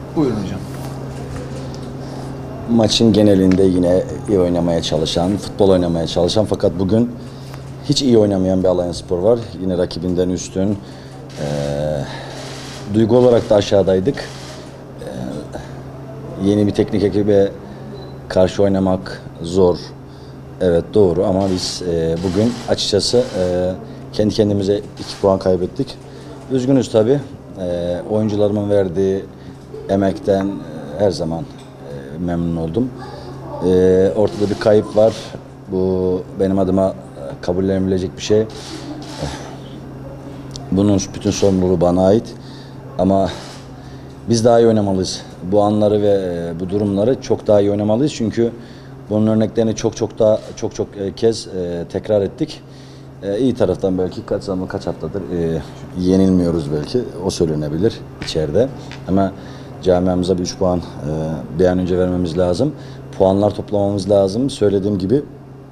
Buyurun hocam. Maçın genelinde yine iyi oynamaya çalışan, futbol oynamaya çalışan fakat bugün hiç iyi oynamayan bir Alanyaspor var. Yine rakibinden üstün. Duygu olarak da aşağıdaydık. Yeni bir teknik ekibe karşı oynamak zor. Evet doğru ama biz bugün açıkçası kendi kendimize 2 puan kaybettik. Üzgünüz tabii. Oyuncularımın verdiği emekten her zaman memnun oldum. Ortada bir kayıp var. Bu benim adıma kabullenebilecek bir şey. Bunun bütün sorumluluğu bana ait. Ama biz daha iyi oynamalıyız. Bu anları ve bu durumları çok daha iyi oynamalıyız. Çünkü bunun örneklerini çok kez tekrar ettik. İyi taraftan belki kaç haftadır yenilmiyoruz belki. O söylenebilir içeride. Ama camiamıza bir 3 puan bir an önce vermemiz lazım. Puanlar toplamamız lazım. Söylediğim gibi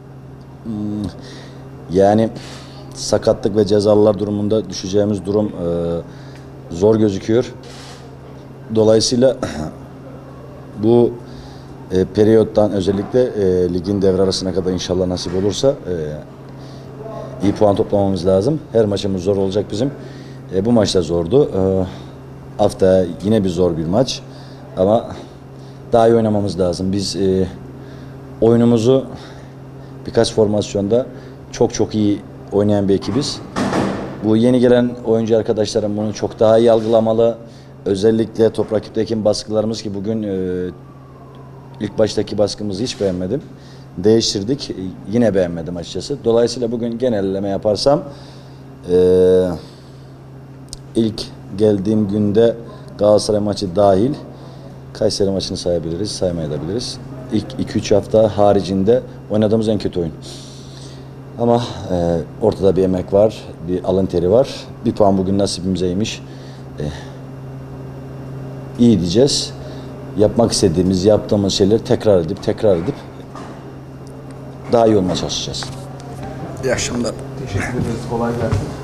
yani sakatlık ve cezalılar durumunda düşeceğimiz durum zor gözüküyor. Dolayısıyla bu periyottan özellikle ligin devre arasına kadar inşallah nasip olursa iyi puan toplamamız lazım. Her maçımız zor olacak bizim. Bu maç da zordu. Haftaya yine bir zor bir maç. Ama daha iyi oynamamız lazım. Biz oyunumuzu birkaç formasyonda çok iyi oynayan bir ekibiz. Bu yeni gelen oyuncu arkadaşlarım bunu çok daha iyi algılamalı. Özellikle top rakipteki baskılarımız ki bugün ilk baştaki baskımızı hiç beğenmedim. Değiştirdik. Yine beğenmedim açıkçası. Dolayısıyla bugün genelleme yaparsam ilk geldiğim günde Galatasaray maçı dahil Kayseri maçını sayabiliriz, saymayabiliriz. İlk 2-3 hafta haricinde oynadığımız en kötü oyun. Ama ortada bir emek var, bir alın teri var. Bir puan bugün nasibimizeymiş. İyi diyeceğiz. Yapmak istediğimiz, yaptığımız şeyleri tekrar edip daha iyi olmaya çalışacağız. İyi akşamlar. Teşekkür ederiz. Kolay gelsin.